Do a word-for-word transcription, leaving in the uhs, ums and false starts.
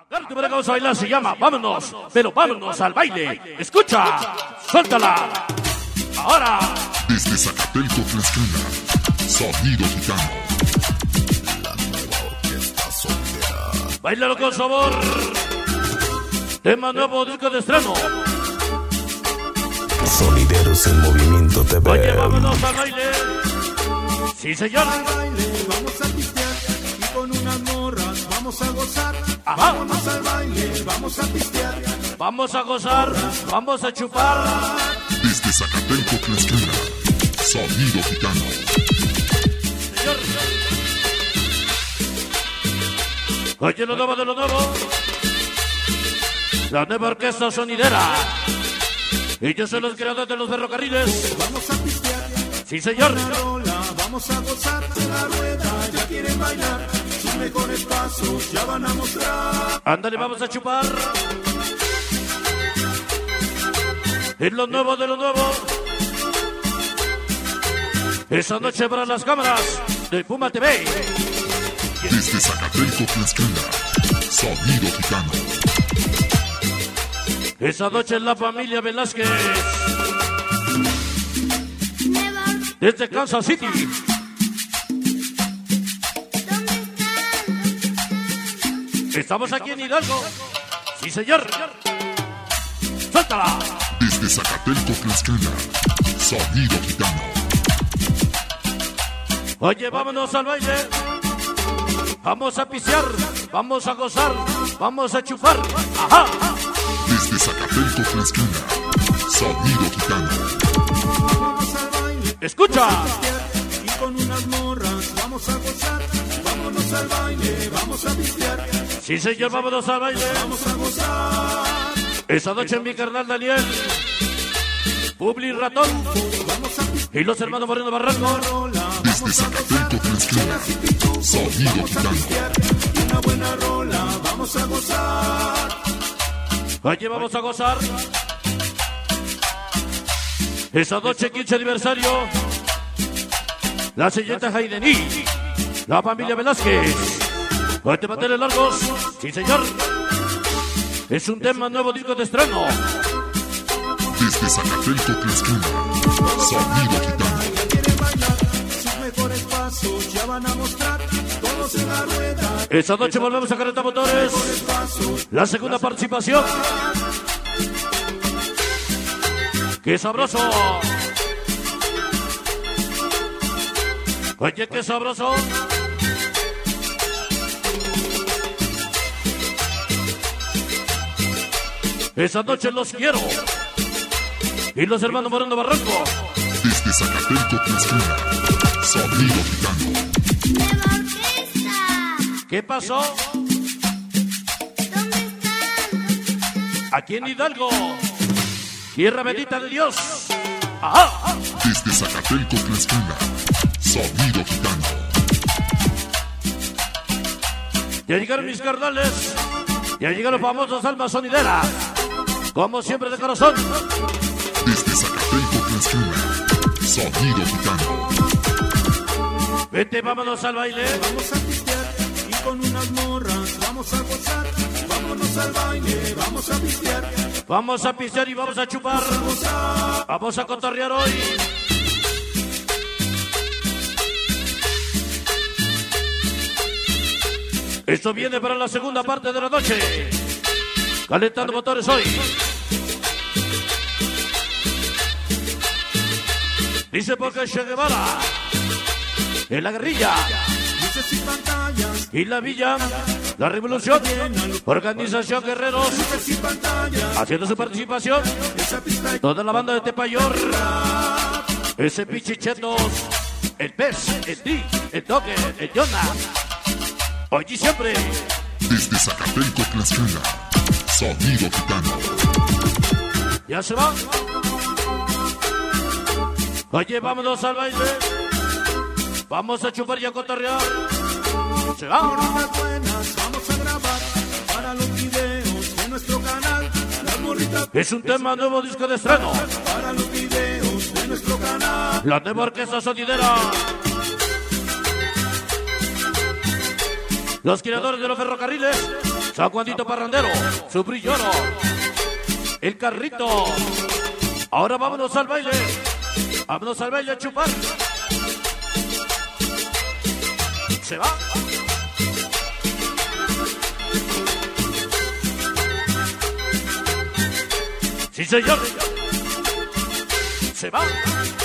La primera que vamos a bailar se llama Vámonos, pero vámonos al baile. Escucha, suéltala. Ahora. Desde Zacatelco, Tlaxcala, Sonido Gitano. La nueva orquesta soltera. Báilalo con sabor. Tema nuevo, disco de estreno. Sonideros en Movimiento T V. Oye, vámonos al baile. Sí, señor. Al baile vamos a pistear y con unas morras vamos a gozar. Ajá. Vámonos al baile, vamos a pistear. Vamos a gozar, vamos a chupar. Desde Zacatelco, Tlaxcala, Sonido Gitano. Señor. Oye, lo nuevo de lo nuevo. La nueva orquesta sonidera. Y yo soy los creadores de los ferrocarriles. Vamos a pistear. Sí, señor. Una rola, vamos a gozar. En la rueda ya quieren bailar. Sus mejores pasos ya van a mostrar. Ándale, vamos a chupar. Es lo nuevo de lo nuevo. Esa noche para las cámaras de Puma T V. Desde Zacatelco, Tlaxcala, Sonido Gitano. Esa noche en la familia Velázquez. Desde Kansas City. Estamos aquí en Hidalgo. Sí, señor. Suéltala. Desde Zacatelco, Tlaxcala, Sonido Gitano. Oye, vámonos al baile. Vamos a pisear. Vamos a gozar. Vamos a chupar. Ajá. Desde Zacatelco, Tlaxcala, Sonido Gitano. Vámonos al baile. Escucha. Y con unas morras vamos a gozar. Vámonos al baile, vamos a pistear. Sí, señor, vámonos al baile. Vamos a gozar. Esa noche en mi carnal Daniel. Publi Ratón. Vamos a pistear. Y los hermanos Moreno Barranco. Rola, Desde vamos a Zacatelco, gozar. Tlaxcala, Sonido Gitano. Y una buena rola, vamos a gozar. Oye, vamos a gozar. Esa noche, quince aniversario. La señorita Haydení. La familia Velázquez. Oye, mantener largos. Sí, señor. Es un tema nuevo, disco de estreno. Desde Zacatelco, Tlaxcala, Sonido Gitano. Ya quieren bailar, sus mejores pasos ya van a mostrar. Todos en la rueda, Esa noche volvemos a calentar motores. mejores pasos. La segunda participación. ¡Qué sabroso! Oye, qué sabroso. Esa noche los quiero. Y los hermanos Moreno Barranco. Desde Zacatelco, Tlaxcala, Sonido Gitano. ¡Nueva orquesta! ¿Qué pasó? ¿Dónde están? Aquí en Hidalgo. Tierra bendita de Dios. Ajá. Desde Zacatelco, Tlaxcala, Sonido Gitano. Ya llegaron mis carnales. Ya llegaron los famosos almas sonideras. Como siempre de corazón. Desde Zacatelco, Tlaxcala, Sonido Gitano. Vete, vámonos al baile. Vamos a pistear y con unas morras vamos a gozar. Vámonos al baile, vamos a pistear. Vamos a pistear y vamos a chupar. Vamos a cotorrear hoy. Esto viene para la segunda parte de la noche. Calentando motores hoy. Dice porque Che Guevara. En la guerrilla. Luces y pantallas, Y la villa. La revolución. Organización Guerreros. luces y pantallas. Haciendo su participación. Esa pista Toda la banda de Tepayor. Ese Pichichetos. El Pez. El Tri. El Toque. El Jonah. Hoy y siempre. Desde Zacatelco, Tlaxcala, Sonido Gitano. Ya se va. Oye, vámonos al baile. Vamos a chupar y a cotorrear. Se va. unas buenas vamos a grabar para los videos de nuestro canal. Las morritas Es un tema nuevo, disco de estreno. para los videos de nuestro canal. La nueva orquesta sonidera. Los creadores de los ferrocarriles. San Juanito Parrandero, su brilloro, el carrito. Ahora vámonos al baile. Vámonos al baile a chupar. Se va. Sí, señor. Se va.